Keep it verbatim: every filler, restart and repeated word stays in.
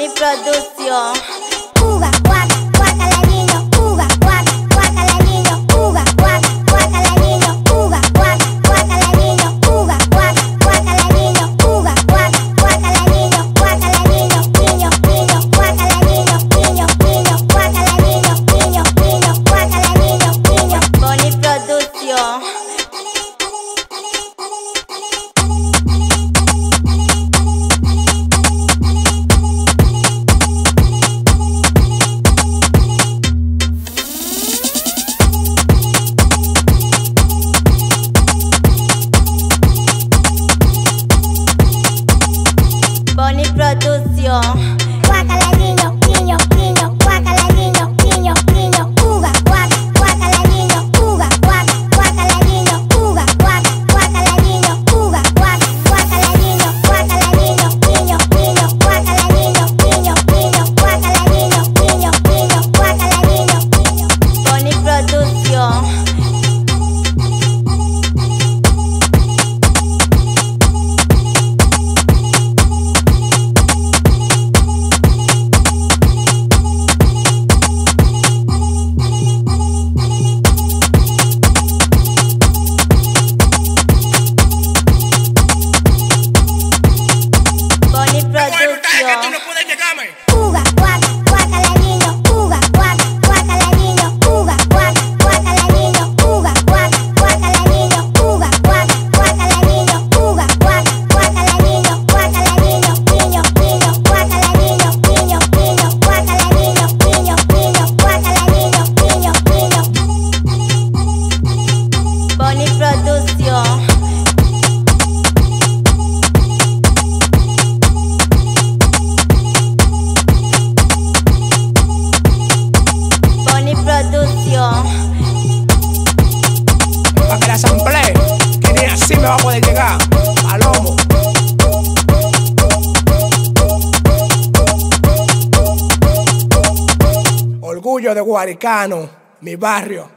Bonnie Production. Uga, guaca, guaca la niño. Uga, guaca, guaca la niño. Uga, guaca, guaca la niño. Uga, guaca, guaca la niño. Uga, guaca, guaca la niño. Uga, guaca, guaca la niño. Guaca la niño, niño, niño. Guaca la niño, niño, niño. Guaca la niño, niño, niño. Guaca la niño, niño. Bonnie Production. Bonnie Production. Guaca la niño, niño, niño. Guaca la niño, niño, niño. Uga, guaca, guaca la niño. Uga, guaca, guaca la niño. Uga, guaca, guaca la niño. Uga, guaca, guaca la niño. Guaca la niño, niño, niño. Guaca la niño, niño, niño. Guaca la niño, niño, niño. Guaca la niño, niño. Bonnie Production. Uga, guaca, guaca la niño. Uga, guaca, guaca la niño. Uga, guaca, guaca la niño. Uga, guaca, guaca la niño. Uga, guaca, guaca la niño. Uga, guaca, guaca la niño. Guaca la niño, niño, niño. Guaca la niño, niño, niño. Guaca la niño, niño, niño. Guaca la niño, niño, niño. Bonnie Production. Pa' que la samplee, que ni así me va a poder llegar. Palomo. Orgullo de Guaricano, mi barrio.